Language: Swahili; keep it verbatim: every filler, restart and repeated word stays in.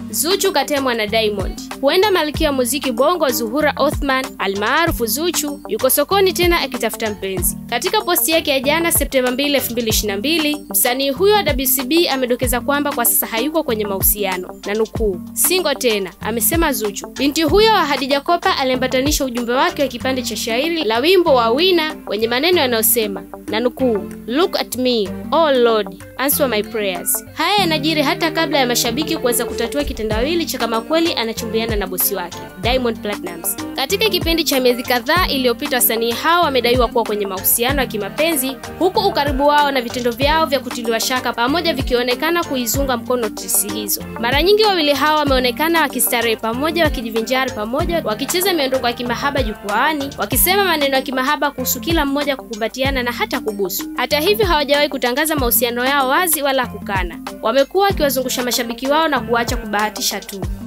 Zuchu, Katemwa na Diamond. Huenda malkia wa muziki bongo Zuhura Othman almaarufu Zuchu yuko sokoni tena akitafuta mpenzi. Katika posti yake ya jana Septemba mbili elfu mbili ishirini na mbili, msanii huyo wa W C B amedokeza kwamba kwa sasa hayuko kwenye mahusiano, na nukuu, single tena, amesema Zuchu. Binti huyo wa Hadija Kopa aliambatanisha ujumbe wake wa kipande cha shairi la wimbo wa Wina wenye maneno yanayosema, na nukuu, look at me, oh Lord, answer my prayers. Haya yanajiri hata kabla ya mashabiki kuweza kutatua kitendawili cha kama kweli anachumbiana na bosi wake Diamond Platnumz. Katika kipindi cha miezi kadhaa iliyopita, wasanii hao wamedaiwa kuwa kwenye mahusiano ya kimapenzi, huku ukaribu wao na vitendo vyao vya kutiliwa shaka pamoja vikionekana kuizunga mkono tisi hizo. Mara nyingi wawili hao wameonekana wakistarehe pamoja, wakijivinjari pamoja, wakicheza miondoko ya kimahaba jukwaani, wakisema maneno ya kimahaba kuhusu kila mmoja, kukumbatiana na hata kubusu. Hata hivyo hawajawahi kutangaza mahusiano yao wazi wala kukana. Wamekuwa wakiwazungusha mashabiki wao na kuacha kubahatisha tu.